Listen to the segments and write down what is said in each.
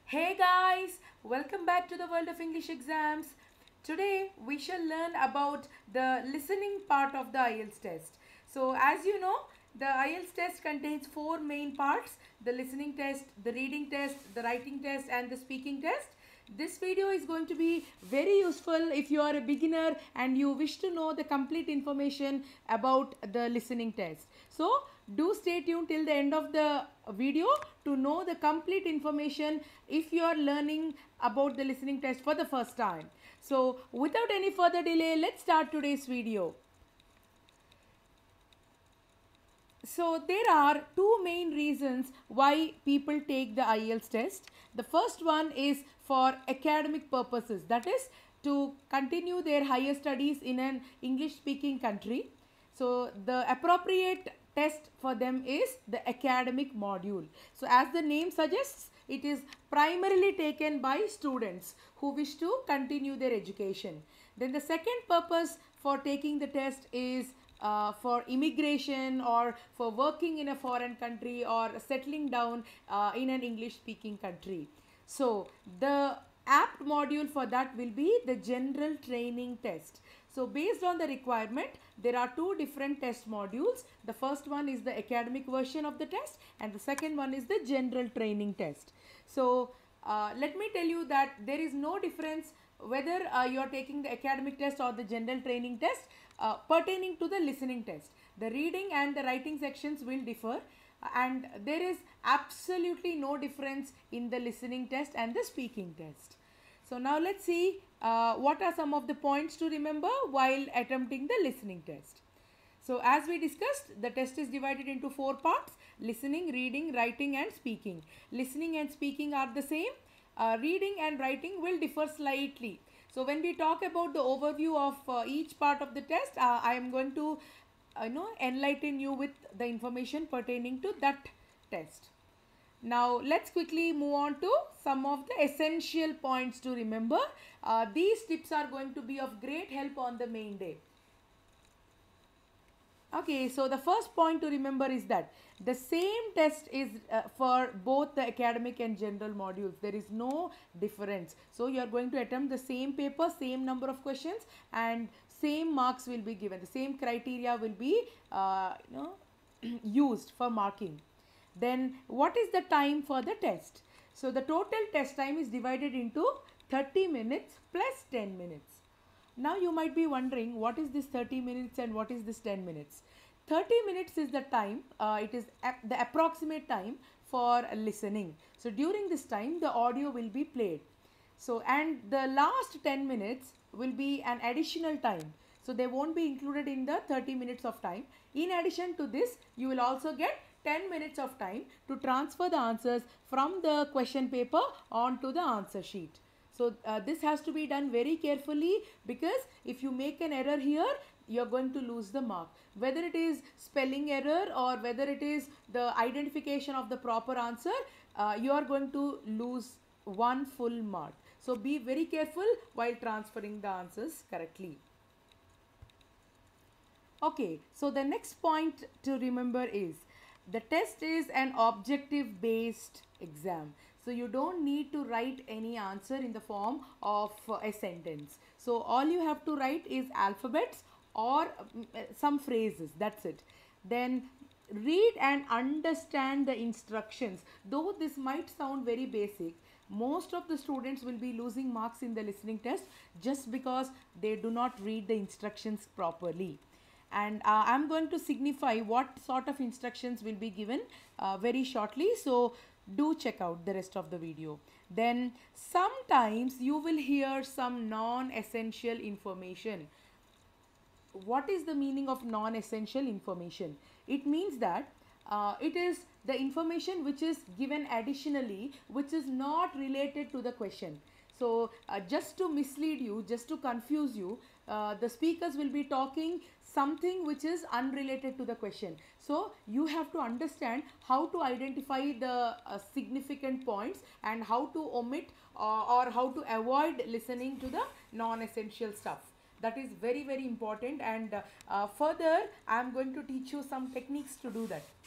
Hey guys, welcome back to the world of English exams. Today we shall learn about the listening part of the IELTS test. So, as you know, the IELTS test contains four main parts: the listening test, the reading test, the writing test, and the speaking test. This video is going to be very useful if you are a beginner and you wish to know the complete information about the listening test. So, do stay tuned till the end of the video to know the complete information if you are learning about the listening test for the first time. So, without any further delay, let's start today's video. So there are two main reasons why people take the IELTS test. The first one is for academic purposes, that is to continue their higher studies in an English speaking country. So the appropriate test for them is the academic module. So as the name suggests, it is primarily taken by students who wish to continue their education. Then the second purpose for taking the test is for immigration or for working in a foreign country or settling down in an English speaking country. So the apt module for that will be the general training test. So based on the requirement, there are two different test modules. The first one is the academic version of the test and the second one is the general training test. So let me tell you that there is no difference whether you are taking the academic test or the general training test pertaining to the listening test. The reading and the writing sections will differ, and there is absolutely no difference in the listening test and the speaking test. So now let's see what are some of the points to remember while attempting the listening test. So as we discussed, the test is divided into four parts: listening, reading, writing and speaking. Listening and speaking are the same. Reading and writing will differ slightly. So when we talk about the overview of each part of the test, I am going to enlighten you with the information pertaining to that test. Now let's quickly move on to some of the essential points to remember. These tips are going to be of great help on the main day. Okay, so the first point to remember is that the same test is for both the academic and general modules. There is no difference. So you are going to attempt the same paper, same number of questions and same marks will be given. The same criteria will be used for marking. Then what is the time for the test? So the total test time is divided into 30 minutes plus 10 minutes. Now you might be wondering, what is this 30 minutes and what is this 10 minutes? 30 minutes is the time, it is the approximate time for listening. So during this time the audio will be played. So and the last 10 minutes will be an additional time. So they won't be included in the 30 minutes of time. In addition to this, you will also get 10 minutes of time to transfer the answers from the question paper onto the answer sheet. So this has to be done very carefully, because if you make an error here, you're going to lose the mark. Whether it is spelling error or whether it is the identification of the proper answer, you are going to lose one full mark. So be very careful while transferring the answers correctly. Okay, so the next point to remember is the test is an objective based exam. So you don't need to write any answer in the form of a sentence. So all you have to write is alphabets or some phrases, that's it. Then read and understand the instructions. Though this might sound very basic, most of the students will be losing marks in the listening test just because they do not read the instructions properly. And I'm going to signify what sort of instructions will be given very shortly. So do check out the rest of the video. Then sometimes you will hear some non-essential information. What is the meaning of non-essential information? It means that it is the information which is given additionally, which is not related to the question. So just to mislead you, just to confuse you, the speakers will be talking something which is unrelated to the question. So you have to understand how to identify the significant points and how to omit or how to avoid listening to the non-essential stuff. That is very, very important, and further I am going to teach you some techniques to do that.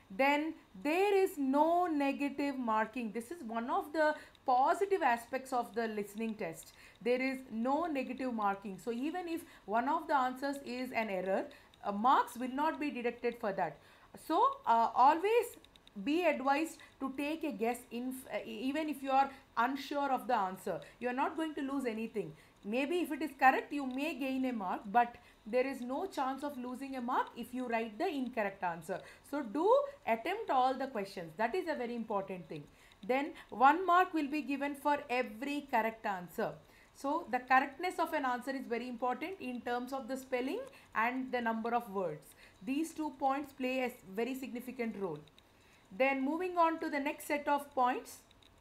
Then there is no negative marking. This is one of the positive aspects of the listening test. There is no negative marking. So even if one of the answers is an error, marks will not be deducted for that. So always be advised to take a guess even if you are unsure of the answer. You are not going to lose anything. Maybe if it is correct, you may gain a mark, but there is no chance of losing a mark if you write the incorrect answer. So do attempt all the questions. That is a very important thing. Then 1 mark will be given for every correct answer. So the correctness of an answer is very important in terms of the spelling and the number of words. These 2 points play a very significant role. Then moving on to the next set of points.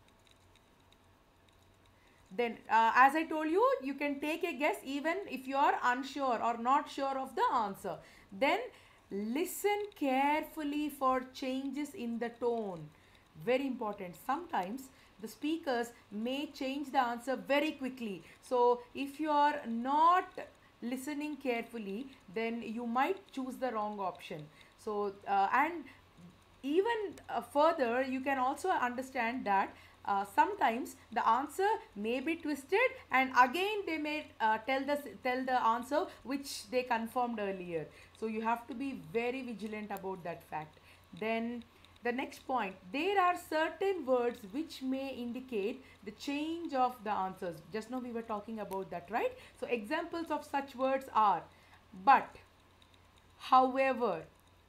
Then as I told you, you can take a guess even if you are unsure or not sure of the answer. Then listen carefully for changes in the tone. Very important. Sometimes the speakers may change the answer very quickly. So if you are not listening carefully, then you might choose the wrong option. So and even further, you can also understand that sometimes the answer may be twisted, and again they may tell the answer which they confirmed earlier. So you have to be very vigilant about that fact. Then the next point, there are certain words which may indicate the change of the answers. Just now we were talking about that, right? So examples of such words are but, however,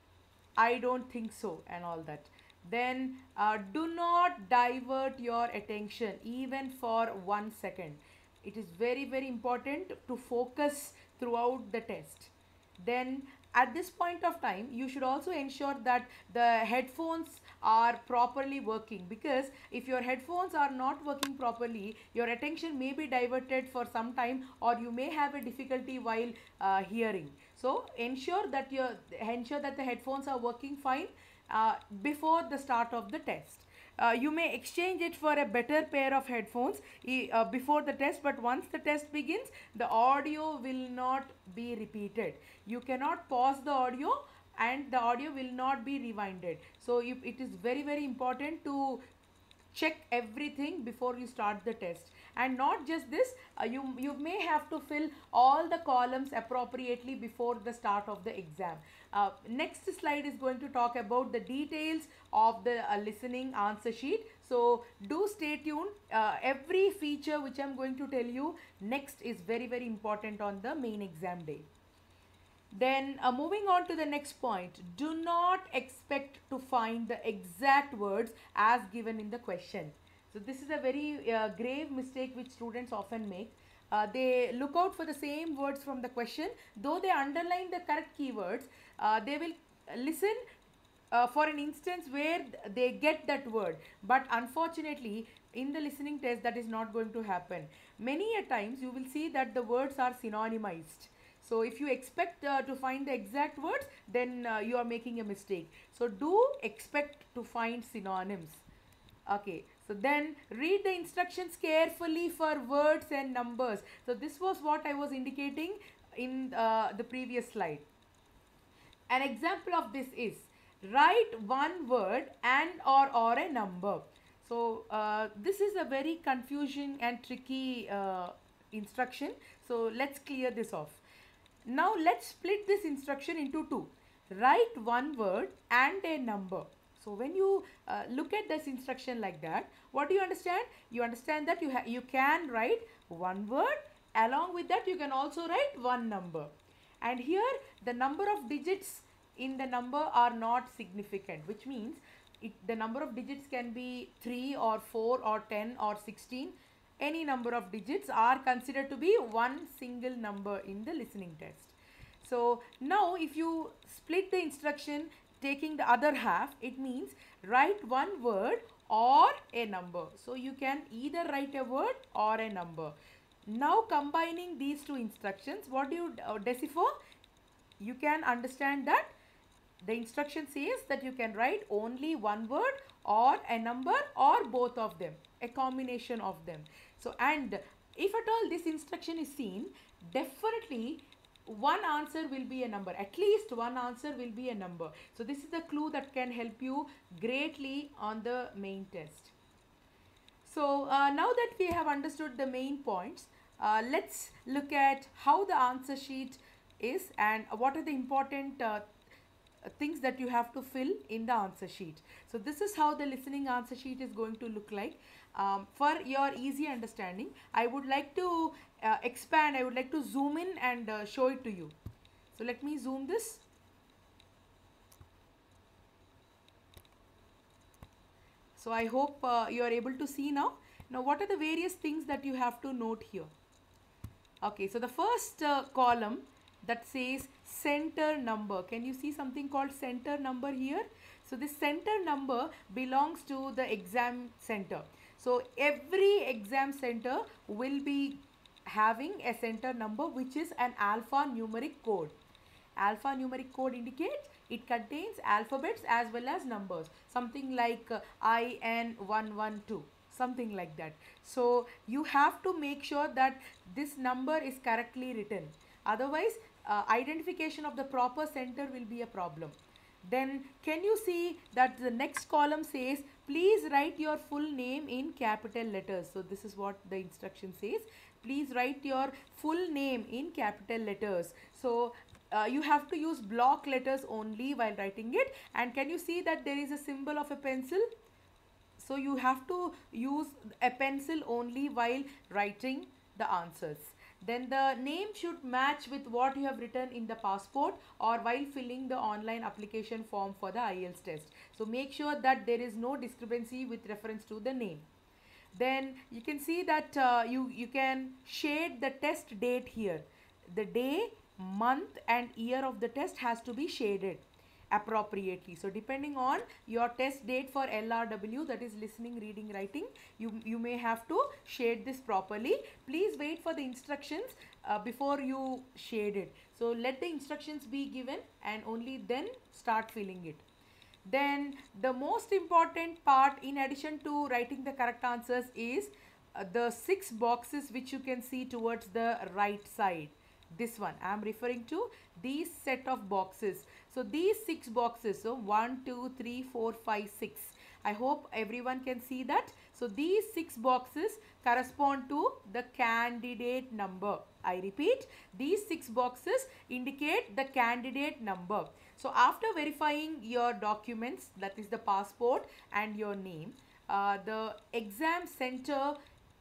I don't think so, and all that. Then do not divert your attention even for 1 second. It is very, very important to focus throughout the test. Then at this point of time, you should also ensure that the headphones are properly working, because if your headphones are not working properly, your attention may be diverted for some time, or you may have a difficulty while hearing. So ensure that the headphones are working fine before the start of the test. You may exchange it for a better pair of headphones before the test, but once the test begins, the audio will not be repeated. You cannot pause the audio, and the audio will not be rewinded. So it is very, very important to check everything before you start the test. And not just this, you may have to fill all the columns appropriately before the start of the exam. Next slide is going to talk about the details of the listening answer sheet. So do stay tuned. Every feature which I'm going to tell you next is very, very important on the main exam day. Then moving on to the next point, do not expect to find the exact words as given in the question. So this is a very grave mistake which students often make. They look out for the same words from the question. Though they underline the correct keywords, they will listen for an instance where they get that word. But unfortunately, in the listening test, that is not going to happen. Many a times you will see that the words are synonymized. So if you expect to find the exact words, then you are making a mistake. So do expect to find synonyms. Okay, so then read the instructions carefully for words and numbers. So this was what I was indicating in the previous slide. An example of this is write one word and or a number. So this is a very confusing and tricky instruction. So let's clear this off. Now let's split this instruction into two. Write one word and a number. So when you look at this instruction like that, what do you understand? You understand that you can write one word, along with that you can also write one number. And here the number of digits in the number are not significant, which means the number of digits can be 3 or 4 or 10 or 16. Any number of digits are considered to be one single number in the listening test. So now if you split the instruction taking the other half, it means write one word or a number. So you can either write a word or a number. Now combining these two instructions, what do you decipher? You can understand that the instruction says that you can write only one word or a number or both of them, a combination of them. So and if at all this instruction is seen, definitely one answer will be a number, at least one answer will be a number. So this is the clue that can help you greatly on the main test. So now that we have understood the main points, let's look at how the answer sheet is and what are the important things that you have to fill in the answer sheet. So this is how the listening answer sheet is going to look like. For your easy understanding, I would like to expand, I would like to zoom in and show it to you. So let me zoom this. So I hope you are able to see now. Now what are the various things that you have to note here? Okay, so the first column that says center number. Can you see something called center number here? So this center number belongs to the exam center. So every exam center will be having a center number which is an alphanumeric code. Alphanumeric code indicates it contains alphabets as well as numbers, something like IN112, something like that. So you have to make sure that this number is correctly written, otherwise identification of the proper center will be a problem. Then can you see that the next column says please write your full name in capital letters. So this is what the instruction says, please write your full name in capital letters. So you have to use block letters only while writing it. And can you see that there is a symbol of a pencil? So you have to use a pencil only while writing the answers. Then the name should match with what you have written in the passport or while filling the online application form for the IELTS test. So make sure that there is no discrepancy with reference to the name. Then you can see that you can shade the test date here. The day, month and year of the test has to be shaded appropriately. So depending on your test date for LRW, that is listening, reading, writing, you may have to shade this properly. Please wait for the instructions before you shade it. So let the instructions be given and only then start filling it. Then the most important part in addition to writing the correct answers is the 6 boxes which you can see towards the right side. This one I am referring to, these set of boxes. So these 6 boxes, so 1 2 3 4 5 6, I hope everyone can see that. So these 6 boxes correspond to the candidate number. I repeat, these 6 boxes indicate the candidate number. So after verifying your documents, that is the passport and your name, the exam center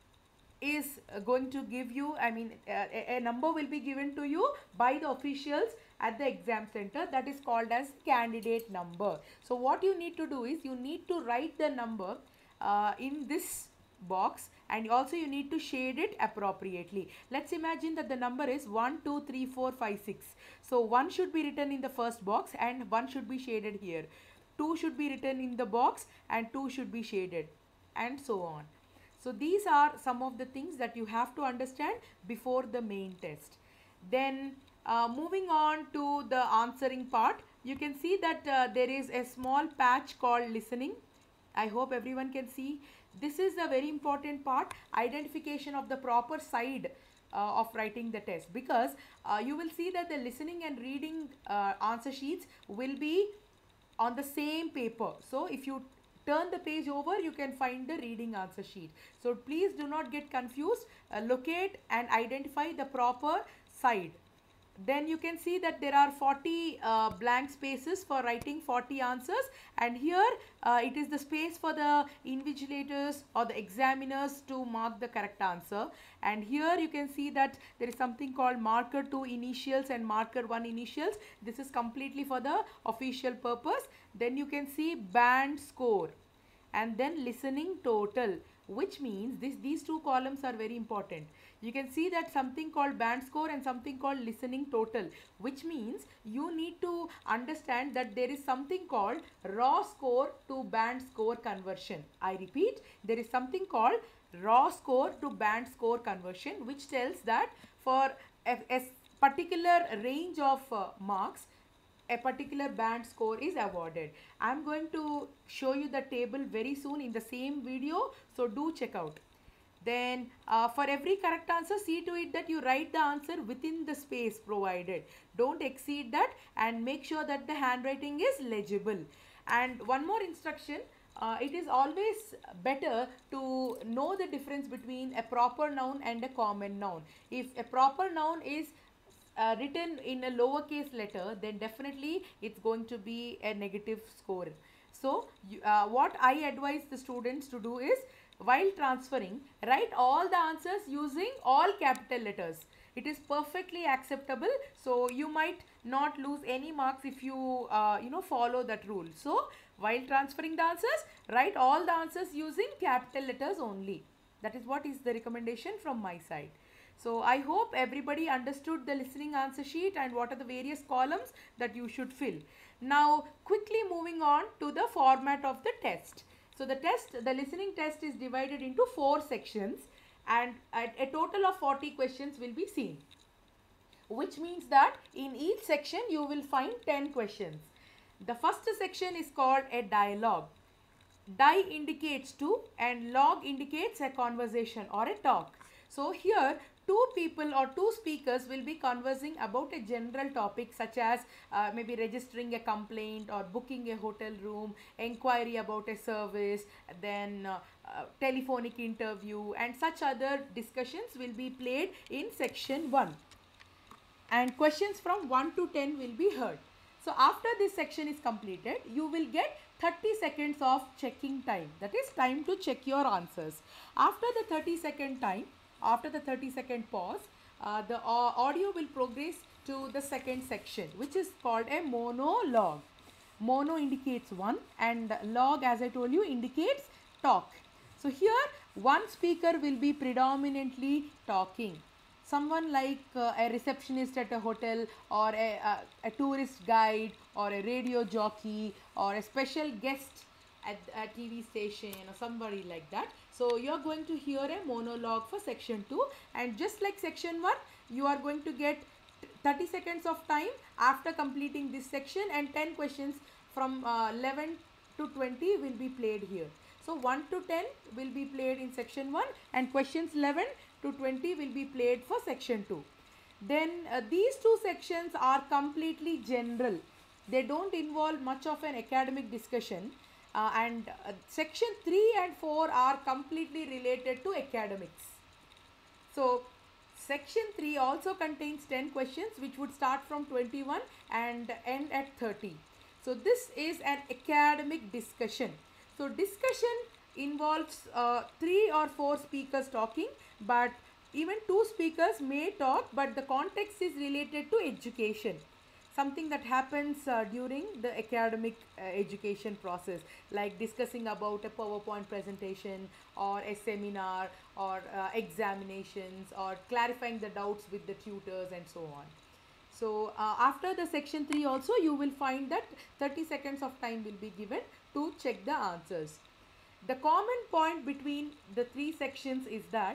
is going to give you, a number will be given to you by the officials at the exam center, that is called as candidate number. So what you need to do is you need to write the number in this box, and also you need to shade it appropriately. Let's imagine that the number is 1 2 3 4 5 6. So 1 should be written in the first box and 1 should be shaded here. 2 should be written in the box and 2 should be shaded, and so on. So these are some of the things that you have to understand before the main test. Then moving on to the answering part, you can see that there is a small patch called listening. I hope everyone can see. This is a very important part, identification of the proper side of writing the test, because you will see that the listening and reading answer sheets will be on the same paper. So if you turn the page over, you can find the reading answer sheet. So please do not get confused. Locate and identify the proper side. Then you can see that there are 40 blank spaces for writing 40 answers, and here it is the space for the invigilators or the examiners to mark the correct answer. And here you can see that there is something called marker 2 initials and marker 1 initials. This is completely for the official purpose. Then you can see band score and then listening total, which means these 2 columns are very important. You can see that something called band score and something called listening total, which means you need to understand that there is something called raw score to band score conversion. I repeat, there is something called raw score to band score conversion, which tells that for a particular range of marks, a particular band score is awarded. I am going to show you the table very soon in the same video, so do check out. Then for every correct answer, see to it that you write the answer within the space provided. Don't exceed that, and make sure that the handwriting is legible. And one more instruction, it is always better to know the difference between a proper noun and a common noun. If a proper noun is written in a lowercase letter, then definitely it's going to be a negative score. So what I advise the students to do is, while transferring, write all the answers using all capital letters. It is perfectly acceptable, so you might not lose any marks if you follow that rule. So while transferring the answers, write all the answers using capital letters only. That is what is the recommendation from my side. So I hope everybody understood the listening answer sheet and what are the various columns that you should fill. Now quickly moving on to the format of the test. So the listening test is divided into 4 sections, and a total of 40 questions will be seen, which means that in each section you will find 10 questions. The first section is called a dialogue. Di indicates two and log indicates a conversation or a talk. So here two people or two speakers will be conversing about a general topic, such as maybe registering a complaint or booking a hotel room, inquiry about a service, then telephonic interview, and such other discussions will be played in section 1. And questions from 1 to 10 will be heard. So after this section is completed, you will get 30 seconds of checking time. That is time to check your answers. After the 30-second time, after the 30-second pause, the audio will progress to the second section, which is called a monologue. Mono indicates one and log, as I told you, indicates talk. So here one speaker will be predominantly talking. Someone like a receptionist at a hotel, or a tourist guide, or a radio jockey, or a special guest at a TV station, or somebody like that. So you are going to hear a monologue for section 2, and just like section 1, you are going to get 30 seconds of time after completing this section, and 10 questions from 11 to 20 will be played here. So 1 to 10 will be played in section 1, and questions 11 to 20 will be played for section 2. Then these two sections are completely general. They don't involve much of an academic discussion, and section 3 and 4 are completely related to academics. So section 3 also contains 10 questions, which would start from 21 and end at 30. So this is an academic discussion. So discussion involves 3 or 4 speakers talking, but even 2 speakers may talk, but the context is related to education, something that happens during the academic education process, like discussing about a PowerPoint presentation, or a seminar, or examinations, or clarifying the doubts with the tutors, and so on. So after the section 3 also, you will find that 30 seconds of time will be given to check the answers. The common point between the 3 sections is that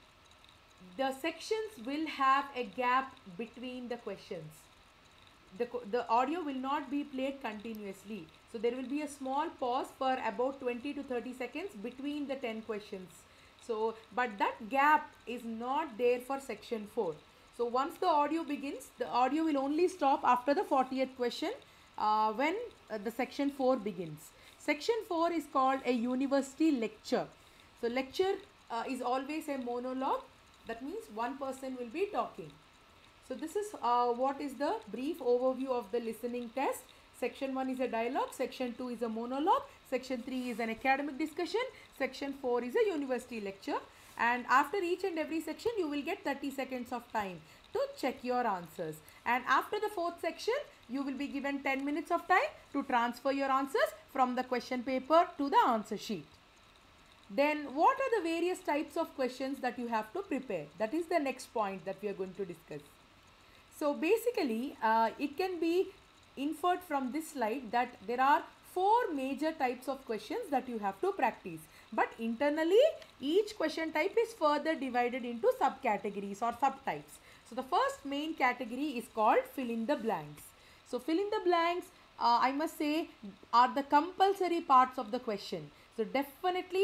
the sections will have a gap between the questions. The audio will not be played continuously. So there will be a small pause for about 20 to 30 seconds between the 10 questions. So, but that gap is not there for section 4. So once the audio begins, the audio will only stop after the 40th question when the section 4 begins. Section 4 is called a university lecture. So lecture is always a monologue. That means one person will be talking. So this is what is the brief overview of the listening test. Section 1 is a dialogue, section 2 is a monologue, section 3 is an academic discussion, section 4 is a university lecture, and after each and every section you will get 30 seconds of time to check your answers. And after the 4th section, you will be given 10 minutes of time to transfer your answers from the question paper to the answer sheet. Then what are the various types of questions that you have to prepare? That is the next point that we are going to discuss. So basically, it can be inferred from this slide that there are 4 major types of questions that you have to practice. But internally, each question type is further divided into subcategories or subtypes. So the first main category is called fill in the blanks. So fill in the blanks, I must say, are the compulsory parts of the question. So definitely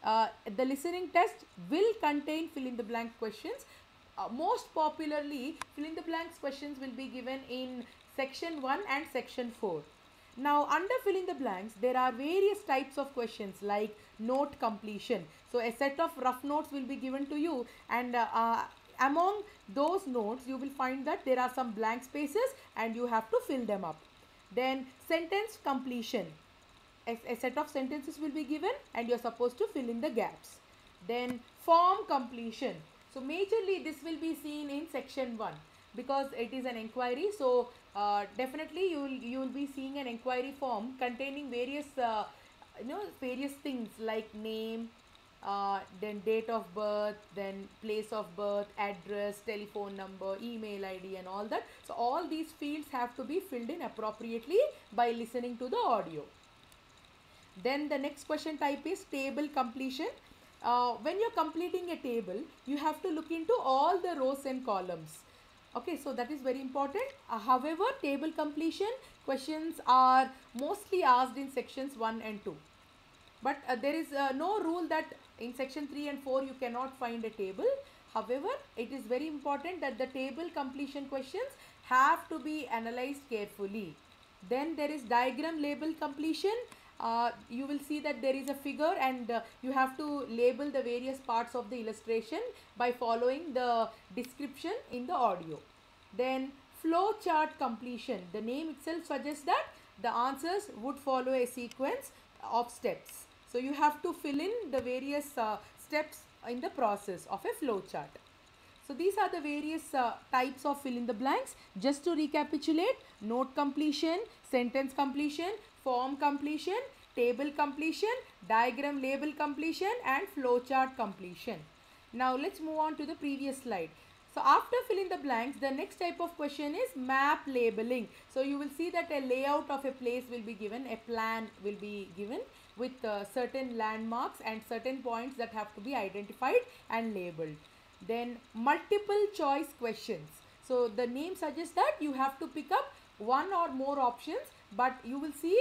the listening test will contain fill in the blank questions. Most popularly, fill in the blanks questions will be given in section 1 and section 4. Now, under fill in the blanks, there are various types of questions like note completion. So, a set of rough notes will be given to you, and among those notes, you will find that there are some blank spaces and you have to fill them up. Then, sentence completion. A set of sentences will be given and you are supposed to fill in the gaps. Then, form completion. So, majorly this will be seen in section 1 because it is an inquiry. So, definitely you will be seeing an inquiry form containing various various things like name, then date of birth, then place of birth, address, telephone number, email ID and all that. So, all these fields have to be filled in appropriately by listening to the audio. Then the next question type is table completion. When you're completing a table, you have to look into all the rows and columns. Okay, so that is very important. However, table completion questions are mostly asked in sections 1 and 2. But there is no rule that in section 3 and 4 you cannot find a table. However, it is very important that the table completion questions have to be analyzed carefully. Then there is diagram label completion. You will see that there is a figure and you have to label the various parts of the illustration by following the description in the audio. Then flow chart completion. The name itself suggests that the answers would follow a sequence of steps. So you have to fill in the various steps in the process of a flow chart. So these are the various types of fill in the blanks. Just to recapitulate: note completion, sentence completion, form completion, table completion, diagram label completion and flowchart completion. Now let's move on to the previous slide. So after fill in the blanks, the next type of question is map labeling. So you will see that a layout of a place will be given, a plan will be given with certain landmarks and certain points that have to be identified and labeled. Then multiple choice questions. So the name suggests that you have to pick up one or more options, but you will see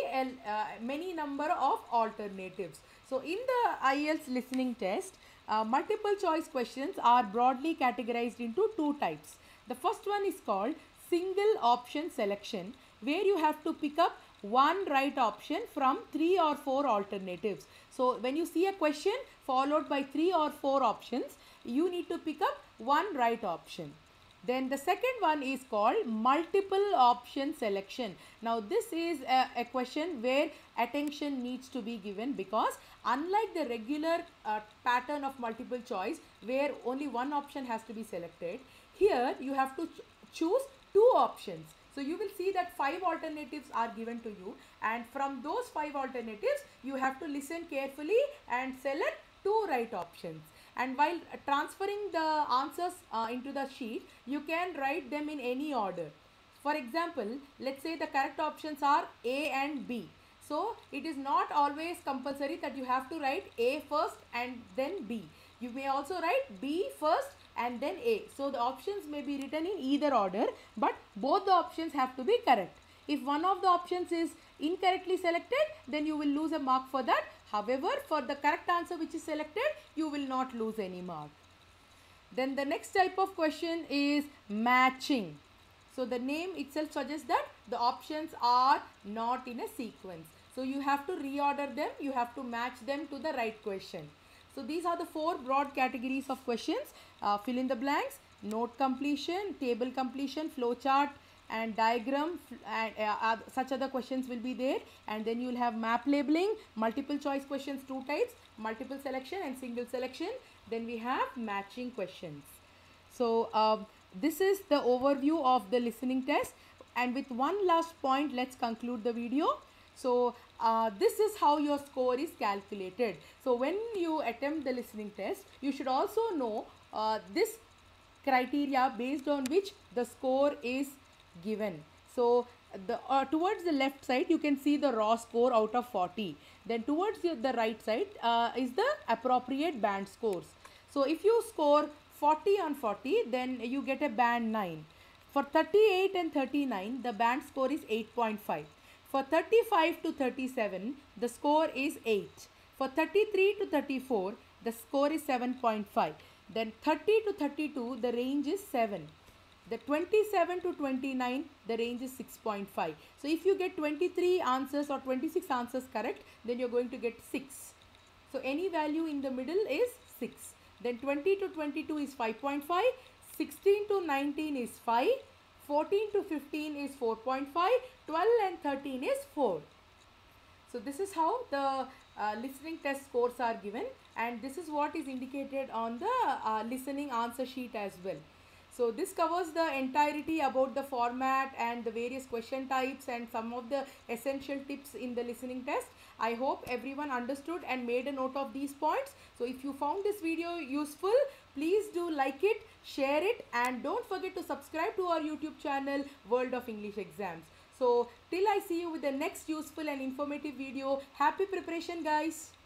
many number of alternatives. So in the IELTS listening test, multiple choice questions are broadly categorized into two types. The first one is called single option selection, where you have to pick up one right option from 3 or 4 alternatives. So when you see a question followed by 3 or 4 options, you need to pick up one right option. Then the second one is called multiple option selection. Now this is a question where attention needs to be given, because unlike the regular pattern of multiple choice where only one option has to be selected, here you have to choose 2 options. So you will see that 5 alternatives are given to you, and from those 5 alternatives you have to listen carefully and select 2 right options. And while transferring the answers into the sheet, you can write them in any order. For example, let's say the correct options are A and B. So it is not always compulsory that you have to write A first and then B. You may also write B first and then A. So the options may be written in either order, but both the options have to be correct. If one of the options is incorrectly selected, then you will lose a mark for that. However, for the correct answer which is selected, you will not lose any mark. Then the next type of question is matching. So the name itself suggests that the options are not in a sequence. So you have to reorder them, you have to match them to the right question. So these are the 4 broad categories of questions: fill in the blanks, note completion, table completion, flowchart and diagram, and such other questions will be there. And then you will have map labeling, multiple choice questions 2 types, multiple selection and single selection. Then we have matching questions. So this is the overview of the listening test, and with one last point, let's conclude the video. So this is how your score is calculated. So when you attempt the listening test, you should also know this criteria based on which the score is given. So the towards the left side you can see the raw score out of 40. Then towards the right side is the appropriate band scores. So if you score 40 on 40, then you get a band 9. For 38 and 39, the band score is 8.5. For 35 to 37, the score is 8. For 33 to 34, the score is 7.5. Then 30 to 32, the range is 7. The 27 to 29, the range is 6.5. So if you get 23 answers or 26 answers correct, then you're going to get 6. So any value in the middle is 6. Then 20 to 22 is 5.5. 16 to 19 is 5. 14 to 15 is 4.5. 12 and 13 is 4. So this is how the listening test scores are given, and this is what is indicated on the listening answer sheet as well. So this covers the entirety about the format and the various question types and some of the essential tips in the listening test. I hope everyone understood and made a note of these points. So if you found this video useful, please do like it, share it, and don't forget to subscribe to our YouTube channel, World of English Exams. So till I see you with the next useful and informative video, happy preparation guys.